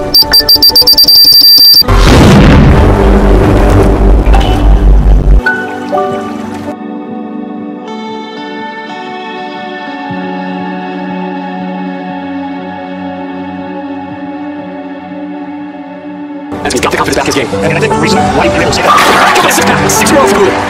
He's got the confidence back in his game. And I think the reason why he was able to say that, 6 more off the